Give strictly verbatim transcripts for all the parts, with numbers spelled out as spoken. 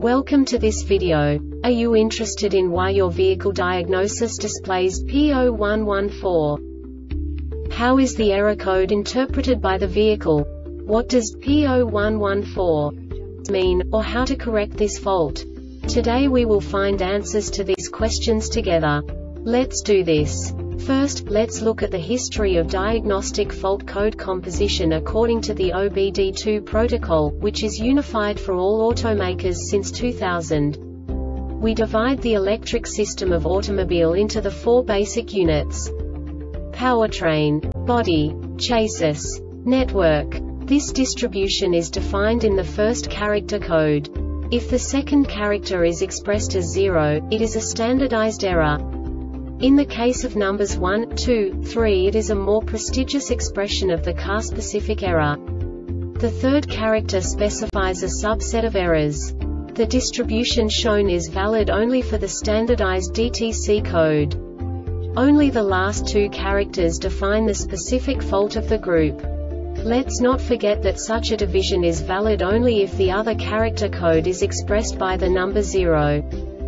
Welcome to this video. Are you interested in why your vehicle diagnosis displays P zero one one four? How is the error code interpreted by the vehicle? What does P zero one one four mean, or how to correct this fault? Today we will find answers to these questions together. Let's do this. First, let's look at the history of diagnostic fault code composition according to the O B D two protocol, which is unified for all automakers since two thousand. We divide the electric system of automobile into the four basic units: powertrain, body, chassis, network. This distribution is defined in the first character code. If the second character is expressed as zero, it is a standardized error. In the case of numbers one, two, three, it is a more prestigious expression of the car-specific error. The third character specifies a subset of errors. The distribution shown is valid only for the standardized D T C code. Only the last two characters define the specific fault of the group. Let's not forget that such a division is valid only if the other character code is expressed by the number zero.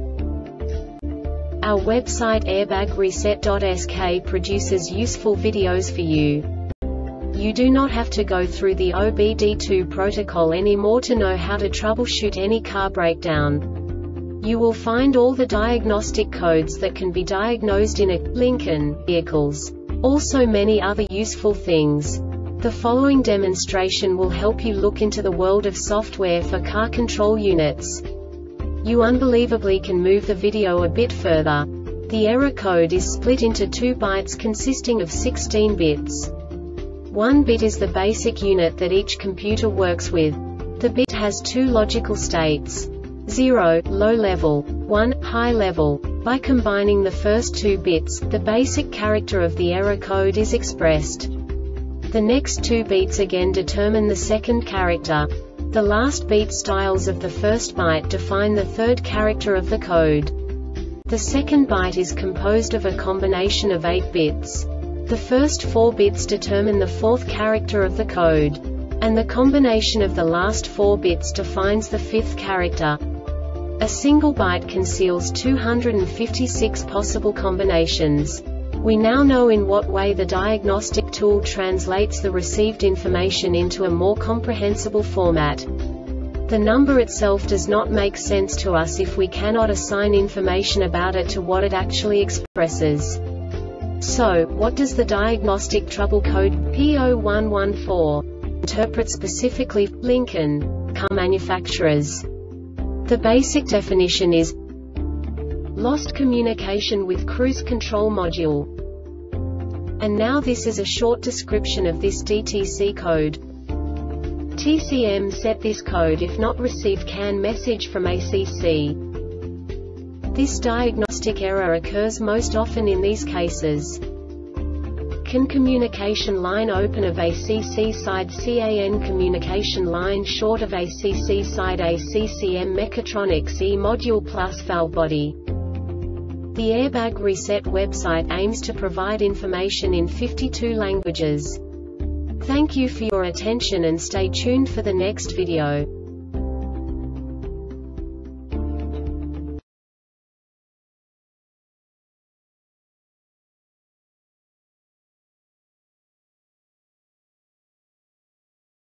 Our website airbag reset dot S K produces useful videos for you. You do not have to go through the O B D two protocol anymore to know how to troubleshoot any car breakdown. You will find all the diagnostic codes that can be diagnosed in a Lincoln vehicles. Also many other useful things. The following demonstration will help you look into the world of software for car control units. You unbelievably can move the video a bit further. The error code is split into two bytes consisting of sixteen bits. One bit is the basic unit that each computer works with. The bit has two logical states: zero, low level, one, high level. By combining the first two bits, the basic character of the error code is expressed. The next two bits again determine the second character. The last beat styles of the first byte define the third character of the code. The second byte is composed of a combination of eight bits. The first four bits determine the fourth character of the code. And the combination of the last four bits defines the fifth character. A single byte conceals two hundred fifty-six possible combinations. We now know in what way the diagnostic tool translates the received information into a more comprehensible format. The number itself does not make sense to us if we cannot assign information about it to what it actually expresses. So, what does the diagnostic trouble code P zero one one four interpret specifically for Lincoln car manufacturers? The basic definition is lost communication with cruise control module. And now this is a short description of this D T C code. T C M set this code if not receive CAN message from A C C. This diagnostic error occurs most often in these cases: CAN communication line open of A C C side, CAN communication line short of A C C side, A C C M mechatronics E module plus valve body. The Airbag Reset website aims to provide information in fifty-two languages. Thank you for your attention and stay tuned for the next video.